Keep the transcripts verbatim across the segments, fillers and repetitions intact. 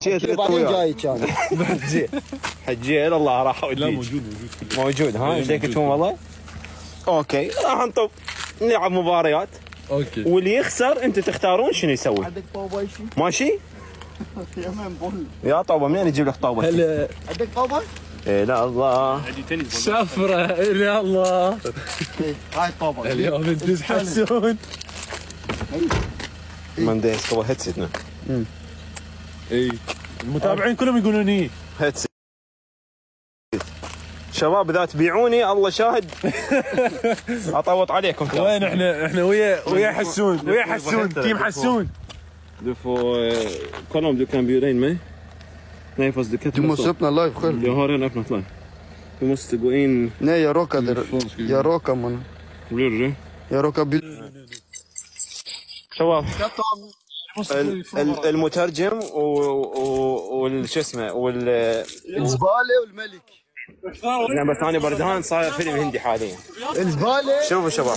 جيت بعدين جاي كان زين حجيل الله راح لا موجود موجود موجود ها ايش ديكتون والله. اوكي راح نطب نلعب مباريات. اوكي واللي يخسر انت تختارون شنو يسوي. عندك طوبه شيء؟ ماشي يا طوبه منين يجيب لك طوبه؟ هلا عندك طوبه؟ ايه لا الله شفره يا الله هاي طوبه اليوم ندز حسون من ديس طوبه هيدسيتنا. اي المتابعين كلهم يقولون ايه هيدسيت شباب اذا تبيعوني الله شاهد اطوط عليكم. وين احنا احنا ويا ويا حسون ويا حسون تيم حسون Du får eh, kolla om du kan bjuda in mig. Nej fast du kan inte. Du måste öppna live själv. Jag har redan öppnat live. Du måste gå in. Nej jag råkade. Jag råkade man. Hur gjorde du? Jag råkade bil. شباب ال- ال- المترجم والشو اسمه وال الزباله والملك. يعني بس انا بردان صاير فيلم هندي حاليا. الزباله. شوفوا شباب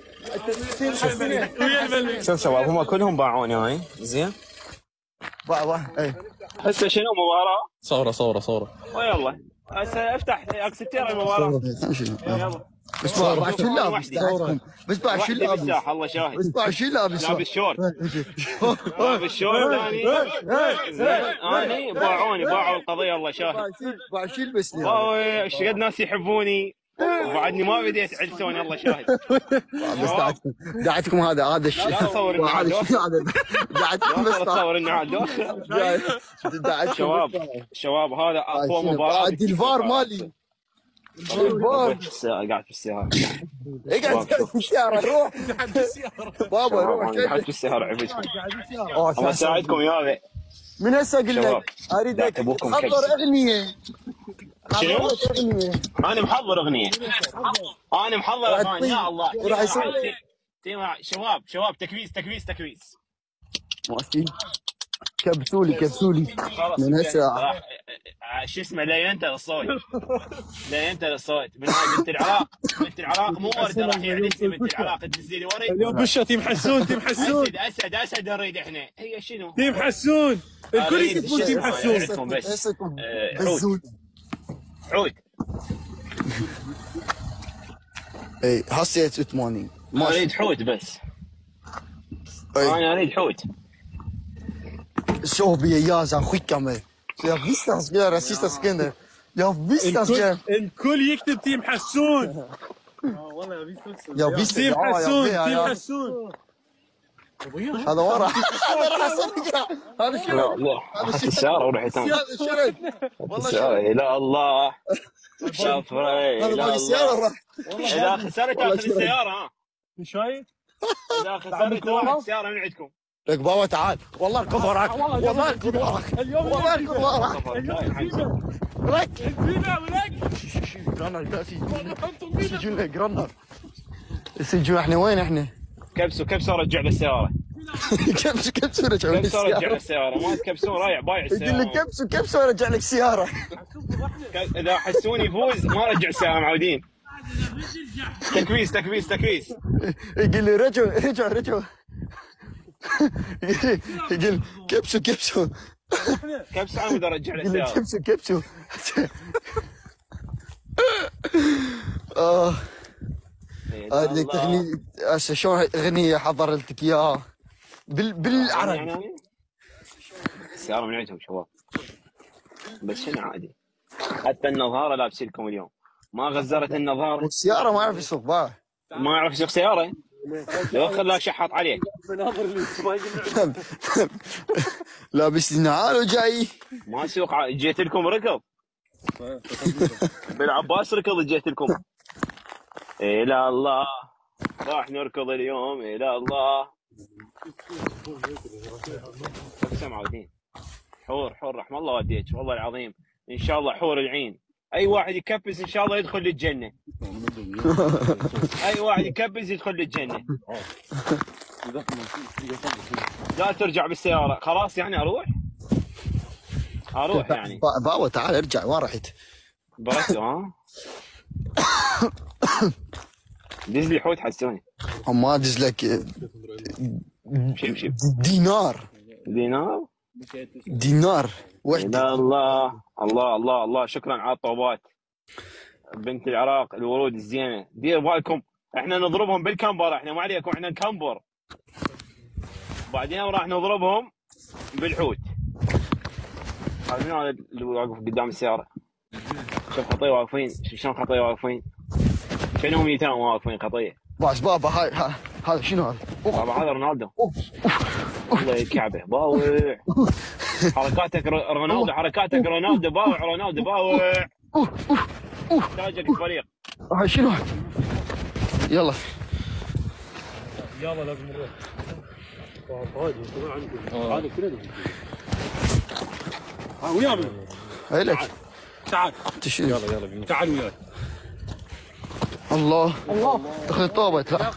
شوف شباب هم كلهم باعوني هاي زين. باع باع اي. هسه شنو مباراة؟ صوره صوره صوره ويلا هسه افتح اكسبتير المباراة. يلا بس باع شو لابس تاعكم؟ بس باع شو وحدي لابس؟ مفتاح الله شاهد. بس باع شو لابس؟ لابس شورت لابس شورت اني زين اني باعوني باعوا القضية الله شاهد. باع شو يلبسني؟ واو ايش قد ناس يحبوني وبعدني ما بديت علسوني الله شاهد. بس دعتكم دعتكم هذا هذا الشيء. لا تصور اني عاد هذا شنو هذا؟ دعتكم بس تصور اني عاد دعتكم شباب شباب هذا اقوى مباراة. عاد الفار مالي. الفار قاعد في السيارة. اقعد في السيارة روح. بابا روح قاعد في السيارة عبيد. الله يساعدكم يا ذي. من هسه اقول شباب، لك اريدك أبوكم تحضر كبس. اغنية. شنو؟ اغنية. انا محضر اغنية. انا محضر اغاني يا الله. وراح يصير تيم- شباب شباب تكبيس تكبيس تكبيس. ماشي. كبسولي كبسولي خلاص من هسه. راح- شو اسمه لا ينتهي الصوت. لا ينتهي الصوت من هاي بنت العراق. بنت العراق مو ورده راح يعنسي بنت العراق تنزلي وري. اليوم بشه تيم حسون تيم حسون اسد اسد اسد نريد احنا. هي شنو؟ تيم حسون الكل أريد يكتبون شو تيم اسمه؟ حسون. اسمكم بس. اسمكم آه، بزود. عود. اي حسيت ثمانين ماشي. اريد حوت بس. اي انا اريد حوت. شو بيجازا خيكمه. يا فيستاس يا راسيستاس كده. يا فيستاس يا الكل الكل يكتب تيم حسون يا فيستاس تيم حسون تيم يا- حسون هذا ورا. هذا راح اسوي هذا شنو؟ لا لا اخذت السيارة ورحت انا. هذا شرد والله السيارة شرد. لا الله. شفري هذا لا باقي السيارة الله. راح. اذا خسرت اخذ السيارة ها. شايف؟ اذا خسرت اخذ السيارة من عندكم. لك بابا تعال والله اركض وراك والله اركض وراك والله اركض وراك. لك جرانر سجون لك جرانر. سجون احنا وين احنا؟ كبسوا كبسوا رجع للسيارة. كبسوا كبسوا رجعوا لك كبسوا رجع السيارة. للسيارة ما تكبسون رايح بايع يقول لك السيارة. كبسوا كبسوا رجع لك السيارة. ك- اذا حسوني يفوز ما رجع السيارة معودين. تكبيس تكبيس تكبيس. يقول لي رجعوا رجعوا رجعوا. يقول كبسوا كبسوا. كبسوا عمود ارجع يقول لي للسيارة. كبسوا كبسوا. اه هذه تغني هسه شلون اغنية حضرت لك اياها بال بالعربي. السيارة من عندهم شباب. بس شنو عادي. حتى النظارة لابس لكم اليوم. ما غزرت النظارة. والسيارة ما يعرف يسوق باه. ما يعرف يسوق سيارة. لو خلاك شحط عليك. لابس نعال وجاي. ما اسوق ع- جيت لكم ركض. بالعباس ركض جيت لكم. الى الله راح نركض اليوم الى الله. خمسة معودين. حور حور رحم الله والديك والله العظيم ان شاء الله حور العين. اي واحد يكبس ان شاء الله يدخل للجنة. اي واحد يكبس يدخل للجنة. لا ترجع بالسيارة خلاص يعني اروح. اروح يعني. با- بابا تعال ارجع وين رحت؟ بركته ها. دز لي حوت حسوني. ما ادز لك شيب شيب. دينار. دينار دينار وحده. لا الله الله الله الله، شكرا على الطوبات بنت العراق، الورود الزينه. دير بالكم احنا نضربهم بالكمبر، احنا ما عليكم احنا نكمبر، بعدين راح نضربهم بالحوت. هذا من هذا اللي واقف قدام السياره؟ شوف خطيه واقفين، شوف شلون خطيه واقفين، كانهم يتام واقفين خطيه. باش بابا هاي ها- هذا شنو هذا؟ بابا هذا رونالدو. والله يكعبه باوع. حركاتك ر- رونالدو، حركاتك رونالدو باوع، رونالدو باوع. تاجك الفريق. هاي شنو هذا؟ يلا يلا لازم نروح. هذا كله ها ويانا. هاي لك تعال تشيل. يلا يلا تعال وياي. الله الله اخذ الطوبه لا.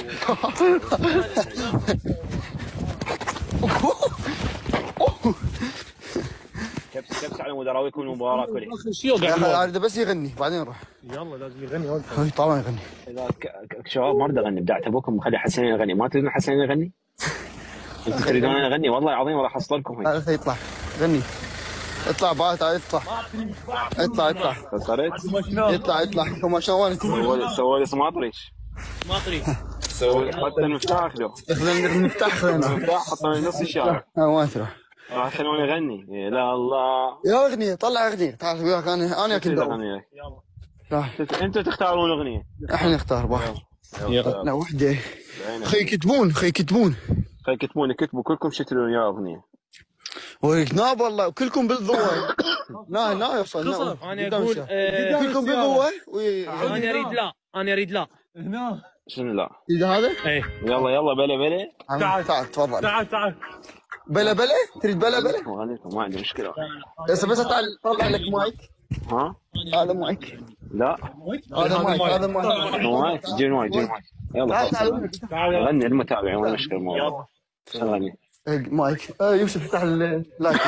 كبس كبس على مدراويكم المباراه كلها. يا اخي هذا بس يغني بعدين نروح. يلا لازم يغني. هاي طبعا يغني. اذا ك- ك- شباب ما اريد اغني، بدعت ابوكم مخلي حسين يغني، ما تريدون حسين يغني؟ انتم تريدون انا اغني؟ والله العظيم راح احصلكم هيك. هذا يطلع غني. اطلع بعد تعال اطلع اطلع اطلع فصلت؟ يطلع يطلع كما شلون وين سووا لي سووا لي سماطريش. سماطري. سووا لي حتى المفتاح اخذوه. اخذ المفتاح خذنا. المفتاح حطوا لي نص الشارع. ها وين تروح؟ راح خلوني اغني. يا لا الله. يا اغنيه طلع اغنيه تعال وياك انا انا شو كنت اغني؟ تعال انتم تختارون اغنيه. احنا نختار واحد. يلا. لا وحده بعينك. خي يكتبون خي يكتبون خلي يكتبون كتبوا كلكم شو تريدون يا اغنيه. وناب والله كلكم بالضوء. لا لا يوصل خصف. نا- انا قدام اقول الشارع. آه، كلكم بالضوء انا اريد لا انا اريد لا هنا. شنو لا؟ اذا هذا ايه يلا يلا بلا بلا. تعال تعال تفضل. تعال تعال. بلا بلا تريد بلا بلا اغنيكم ما عندي مشكله. بس بس تعال طلع لك مايك. ها؟ هذا مايك لا هذا مايك هذا مايك. مايك جيب مايك جيب مايك. يلا تعال خلاص تعال غني المتابعين ولا مشكله الموضوع. شو غني؟ مايك آه، يوسف افتح اللايك.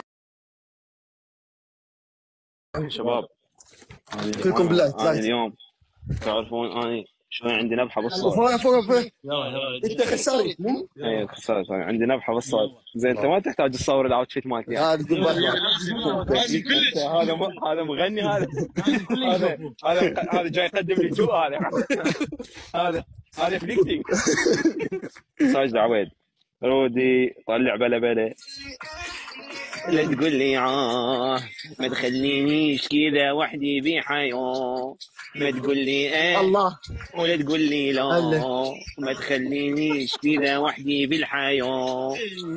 شباب كلكم بالله، أنا لايك. اليوم تعرفون اني شلون عندي نبحه بالصوت. فوق فوق فوق انت خساري مو؟ اي خسرت أنا عندي نبحه بالصوت. زين انت ما تحتاج تصور الاوتفيت مالتي يعني. هذا دبر. هذا م- هذا مغني هذا. هذا هذا هذا جاي يقدم لي جو هذا. هذا هذا فليكتنج. ساجد عويد رودي طلع بلا بلا. لا تقول لي عاه ما تخلينيش كذا وحدي بحياه، ما تقول لي ايه الله ولا تقول لي لا، الله. ما تخلينيش كذا وحدي بالحياه.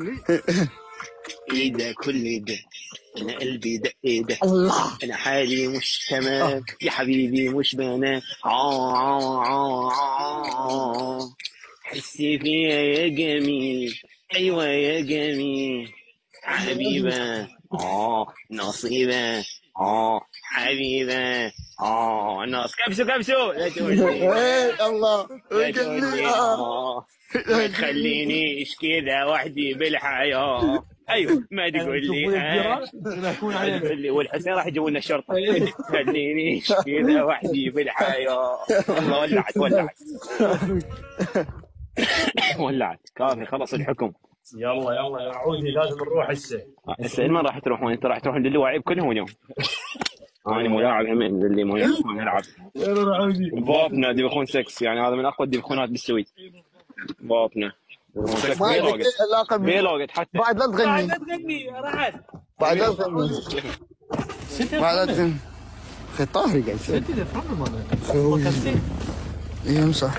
ايده كل ده انا قلبي دق ده، الله انا حالي مش تمام يا حبيبي مش بنام. عا عا عا عا حسي فيها يا جميل، ايوه يا جميل حبيبه اه نصيبه اه حبيبه اه نص. كبسوا كبسوا لا تودي ايه الله لا قل تودي لي آه. اه ما تخلينيش كذا وحدي بالحياه. ايوه ما تقول لي آه. ما تقول لي والحسين راح يجيبوا لنا الشرطه. ما تخلينيش كذا وحدي بالحياه. والله ولعت ولعت ولعت كافي خلص الحكم. يلا يلا يا عودي لازم نروح هسه. هسه وين راح تروحون؟ انت راح تروحون للواعيب كلهم اليوم. انا ملاعب همين اللي مو يلعب. يلا يا عودي. بابنا ديفيخون ستة يعني هذا من اقوى الديفيخونات بالسويد. بابنا ما عندك علاقه ب- بيلوجت حتى. بعد لا تغني تغني راحت. بعد لا تغني بعد لا تغني اخي طاهري قاعد يسوي. اي صح.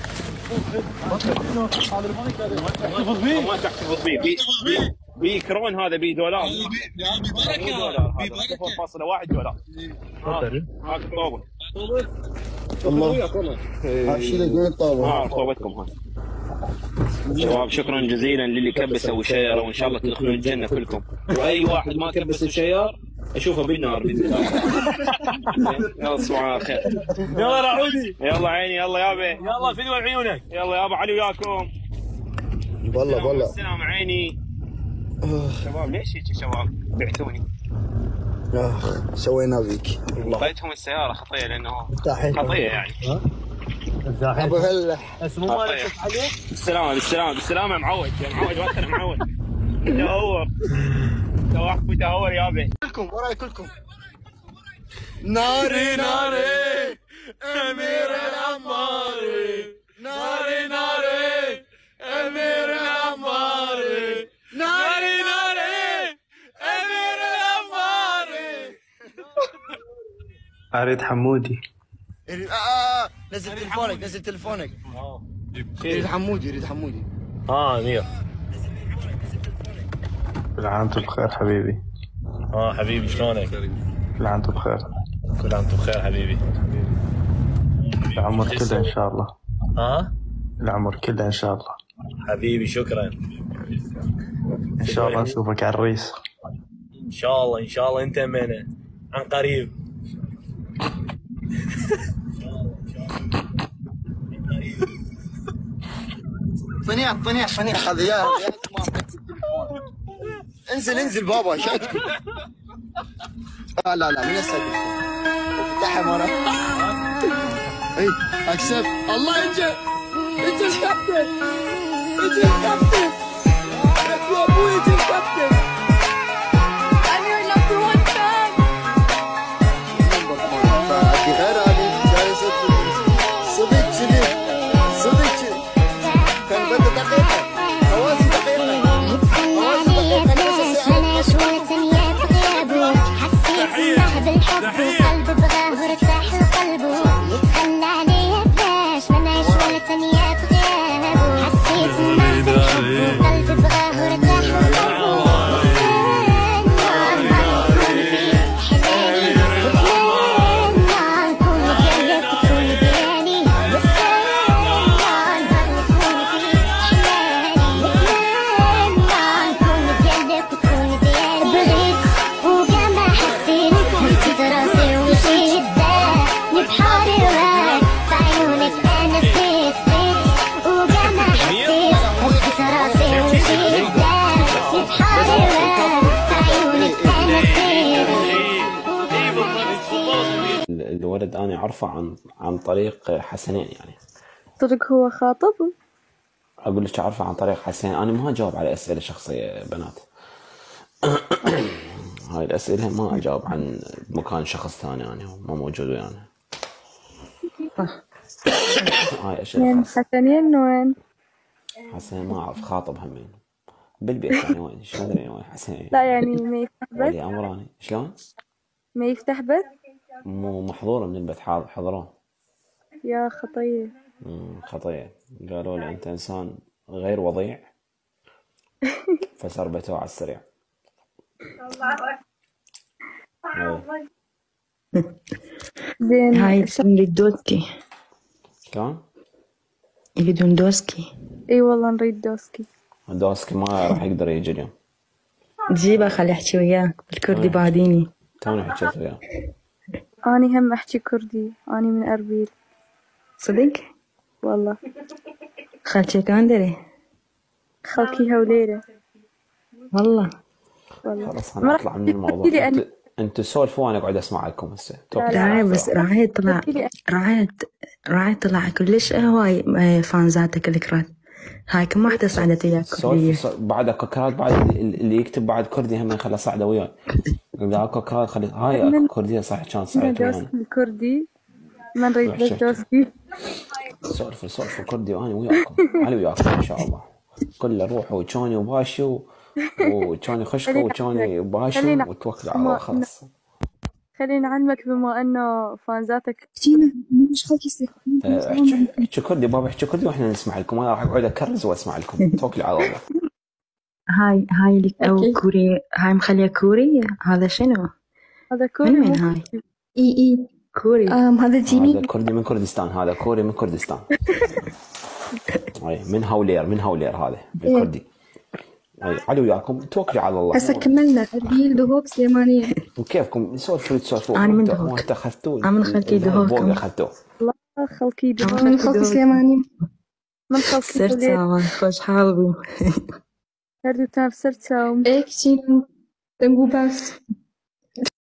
ما تحتفظ به بي بي- بي كرون هذا بي دولار. مو دولار هذا صفر فاصلة واحد دولار. هاك الطوبه. الله هذا الشيء اللي يقول الطاوله. ها طوبتكم هاي. شباب شكرا جزيلا للي كبسوا وشير وان شاء الله تدخلون الجنه كلكم. واي واحد ما كبس وشير اشوفه بالنار باذن الله. يلا تصبحوا على خير. يلا يا عودي. يلا عيني يلا يابا. يلا فدوى عيونك. يلا يابا علي وياكم. والله والله السلام عيني. شباب ليش هيك شباب بعتوني؟ اخ سوينا بيك اعطيتهم السياره خطيه لانه تحية. خطيه يعني. ابو هلح بس مو مالك شوف عليه. بالسلامه بالسلامه بالسلامه معود يا معود وقتنا معود. يا هو واحد متهور يابا. كلكم وراي كلكم. ناري ناري امير العماري، ناري ناري امير العماري، ناري ناري امير العماري. اريد حمودي. يريد اه نزل تلفونك، نزل تلفونك. يريد حمودي، يريد حمودي. اه امير. كل عام وانتم بخير حبيبي. اه حبيبي شلونك؟ كل عام وانتم بخير. كل عام وانتم بخير حبيبي. العمر كله ان شاء الله. ها؟ العمر كله ان شاء الله. حبيبي شكرا. ان شاء الله نشوفك على الريس. ان شاء الله ان شاء الله انت منه عن قريب. صنيع صنيع صنيع هذا يا انزل انزل بابا شاتكم. لا لا لا من يسال افتحها مره. اي اكسب الله انت انت الكابتن، انت الكابتن يا ابوي، انت الكابتن. I'm your number one fan. فاكي غير هذه جاي صدق كذي، صدق كذي كان بده دقيقه حواسي دقيقه حواسي دقيقه. حسيت انه بالحب وقلبه بغاه ارتاح لقلبه، يتخلى علي باش ما نعيش ولا ثانية بغيابه. حسيت انه بالحب وقلبه بغاه ارتاح لقلبه، الولد أنا أعرفه عن عن طريق حسنين يعني. صدق هو خاطب؟ أقول لك أعرفه عن طريق حسنين. أنا ما أجاوب على أسئلة شخصية بنات. هاي الأسئلة ما أجاوب عن مكان شخص ثاني يعني ما موجود ويانا. هاي أشياء خاصة. حسنين وين؟ حسنين ما أعرف، خاطب همين بالبيت يعني. وين شو أدري وين حسنين؟ لا يعني ما يفتح بث؟ ولي أمراني شلون؟ ما يفتح بث؟ مو محظور من البيت، حضروه. يا خطية. امم خطية. قالوا لي أنت إنسان غير وضيع فسربتوه على السريع. زين هاي نريد دوسكي. شلون؟ يريدون دوسكي. اي والله نريد دوسكي. دوسكي ما راح يقدر يجي اليوم. جيبه خلي احكي وياك بالكردي بعديني. توني حكيت وياه. اني هم احكي كردي، اني من اربيل. صدق؟ والله. خالتي كان دري؟ خالتي هوليلة. والله. والله. خلاص انا اطلع من الموضوع. انتوا انتوا سولفوا وانا اقعد اسمع لكم هسه. لا بس راعي طلع راعي راعي طلع كلش هواي فانزاتك الكرات. هاي كم واحدة صعدت وياك كردية. بعد كوكرات بعد اللي يكتب بعد كردي هم خلى صعدة وياي. اذا كوكرات خلي هاي كردية صح كان صعدت وياي. الكردي ما نريد بس دوسكي. سولفوا سولفوا كردي وانا وياكم. علي وياكم ان شاء الله. كله روحوا وشوني وباشو وشوني خشكوا وشوني باشو وتوكل على الله خلاص. خلينا نعلمك بما انه فانزاتك مش خلص. احكي كردي بابا، احكي كردي واحنا نسمع لكم. انا راح اقعد اكرز واسمع لكم. توكلي على الله. هاي هاي اللي او كوري، هاي مخليه كوري. هذا شنو؟ هذا كوري. من وين هاي؟ اي اي كوري. ام هذا جيمي. هذا كردي من كردستان. هذا كوري من كردستان. اي من هولير من هولير هذا بالكردي. اي علي وياكم. توكلي على الله. هسه كملنا اربيل دهوك سليمانيه. وكيفكم سولفوا تسولفوا. انا من دهوك. وانت اخذتوه. انا من خلقي دهوك. فوق اخذتوه. الله خلقي دهوك. من خلقي سليمانيه. من خلقي سرتها خوش حالبو. هردو تام سرتها. ايك شي تنقو بس.